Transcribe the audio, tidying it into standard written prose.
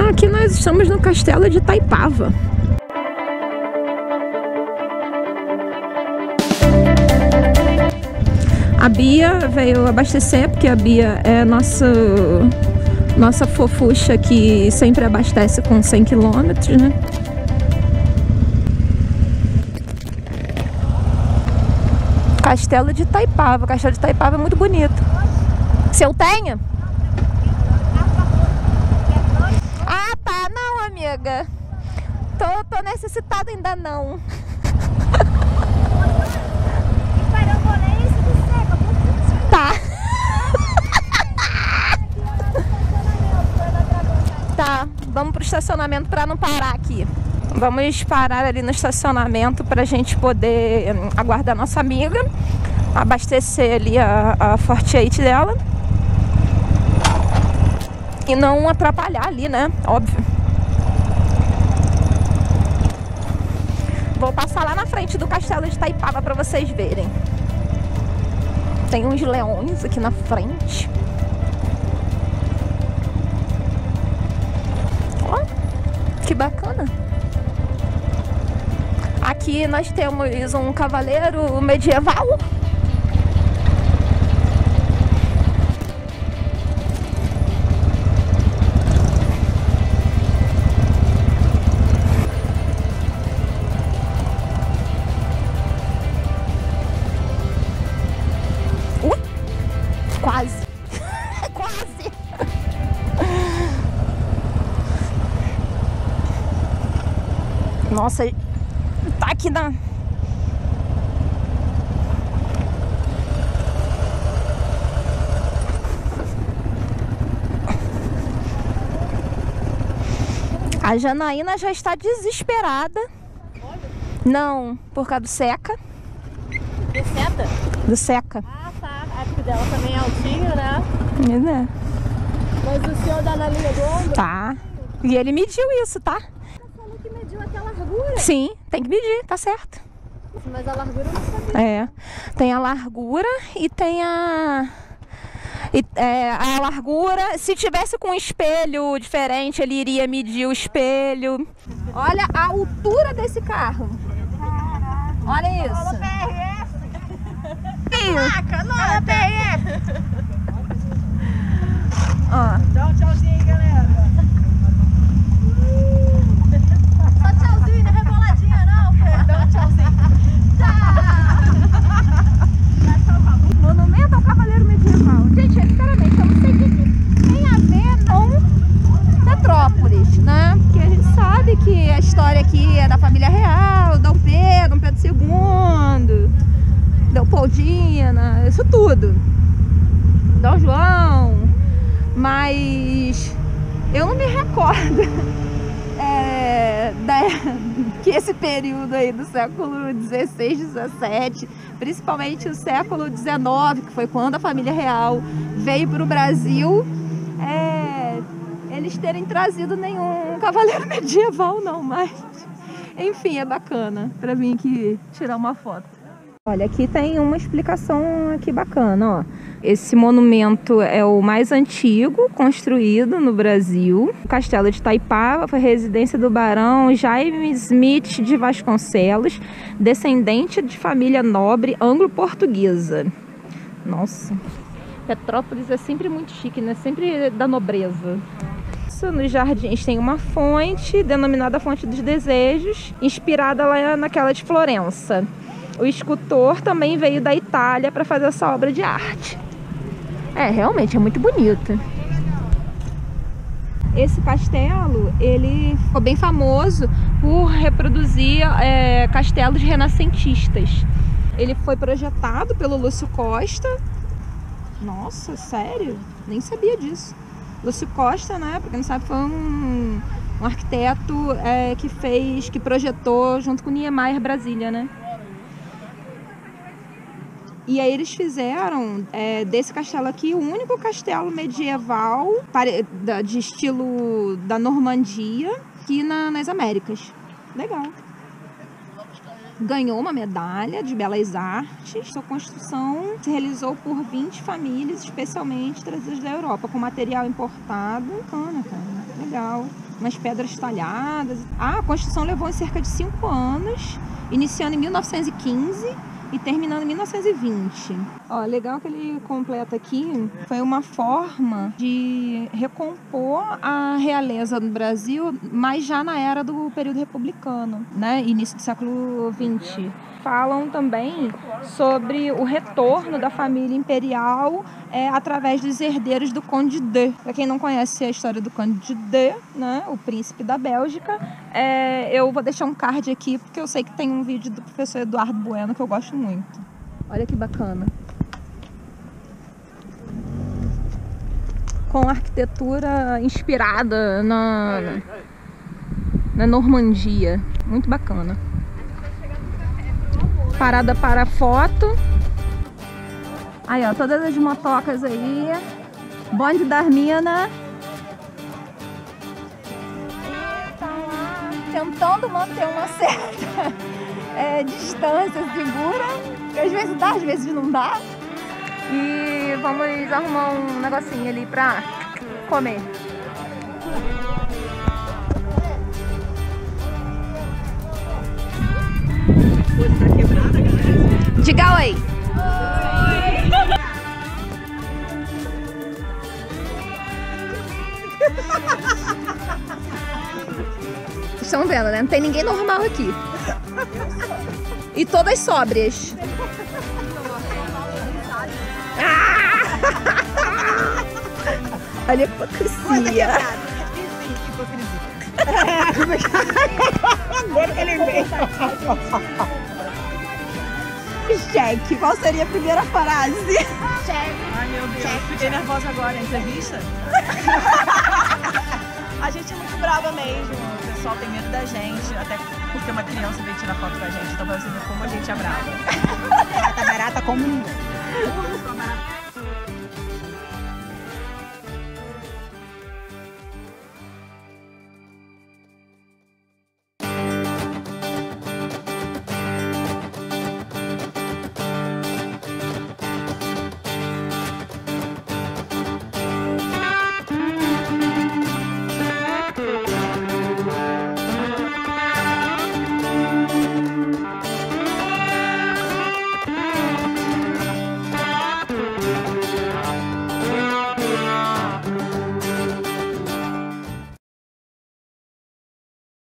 Aqui nós estamos no Castelo de Itaipava. A Bia veio abastecer, porque a Bia é nossa fofucha que sempre abastece com 100 km, né? Castelo de Itaipava. O Castelo de Itaipava é muito bonito. Se eu tenho? Ah, tá. Não, amiga. Tô necessitada ainda não. Tá. Tá, vamos pro estacionamento pra não parar aqui. Vamos parar ali no estacionamento pra gente poder aguardar nossa amiga, abastecer ali a Forte 8 dela e não atrapalhar ali, né? Óbvio. Vou passar lá na frente do Castelo de Itaipava pra vocês verem. Tem uns leões aqui na frente. Ó, que bacana. Aqui nós temos um cavaleiro medieval. Quase. Quase. Nossa, tá aqui na... A Janaína já está desesperada. Não, por causa do Seca. Do Seta? Do Seca. Ah, tá. A época dela também é altinho, né? É. Mas o senhor dá na linha do ombro? Tá. E ele mediu isso, tá? Você falou que mediu até a largura. Sim, tem que medir, tá certo. Mas a largura eu não sabia. É. Tem a largura e tem a largura. Se tivesse com um espelho diferente, ele iria medir o espelho. Olha a altura desse carro. Olha isso. Olha PF. Ó. Dá um tchauzinho, galera. Só tchauzinho, não é reboladinha não, pô. Dá um tchauzinho. Monumento ao Cavaleiro Medieval. Gente, sinceramente, eu não sei o que tem a ver com Petrópolis, né? Porque a gente sabe que a história aqui é da família real, Dom Pedro II, Leopoldina, isso tudo. Dom João. Mas eu não me recordo que esse período aí do século XVI, XVII, principalmente o século XIX, que foi quando a família real veio para o Brasil, eles terem trazido nenhum cavaleiro medieval não, mas enfim, é bacana para mim aqui tirar uma foto. Olha, aqui tem uma explicação aqui bacana, ó. Esse monumento é o mais antigo construído no Brasil. O Castelo de Itaipava foi residência do barão Jaime Smith de Vasconcelos, descendente de família nobre anglo-portuguesa. Nossa, Petrópolis é sempre muito chique, né? Sempre da nobreza. Nos jardins tem uma fonte, denominada Fonte dos Desejos, inspirada lá naquela de Florença. O escultor também veio da Itália para fazer essa obra de arte. Realmente é muito bonito. Esse castelo, ele ficou bem famoso por reproduzir castelos renascentistas. Ele foi projetado pelo Lúcio Costa. Nossa, sério? Nem sabia disso. Lúcio Costa, né? Pra quem não sabe, foi um arquiteto que projetou junto com Niemeyer Brasília, né? E aí eles fizeram desse castelo aqui o único castelo medieval de estilo da Normandia aqui nas Américas. Legal. Ganhou uma medalha de belas artes. Sua construção se realizou por 20 famílias, especialmente trazidas da Europa, com material importado. Bacana, cara. Legal. legal. Umas pedras talhadas. A construção levou cerca de 5 anos, iniciando em 1915 e terminando em 1920. Ó, legal que ele completa aqui, foi uma forma de recompor a realeza no Brasil, mas já na era do período republicano, né? Início do século XX. Falam também sobre o retorno da família imperial através dos herdeiros do Conde de. Para quem não conhece a história do Conde de, né, o príncipe da Bélgica, eu vou deixar um card aqui, porque eu sei que tem um vídeo do professor Eduardo Bueno que eu gosto muito. Olha que bacana. Com arquitetura inspirada na Normandia. Muito bacana. Parada para foto. Aí, ó, todas as motocas aí. Bonde das minas. Tá lá tentando manter uma certa distância segura. Que às vezes dá, às vezes não dá. E vamos arrumar um negocinho ali pra comer. Diga oi! Estão vendo, né? Não tem ninguém normal aqui. E todas sóbrias. Olha a hipocrisia. Agora que ele veio. Cheque, qual seria a primeira frase? Cheque. Ai, meu Deus, fiquei nervosa agora, entrevista? A gente é muito brava mesmo, o pessoal tem medo da gente, até porque uma criança veio tirar foto com a gente, então pra você ver como a gente é brava. Tá barata como ninguém.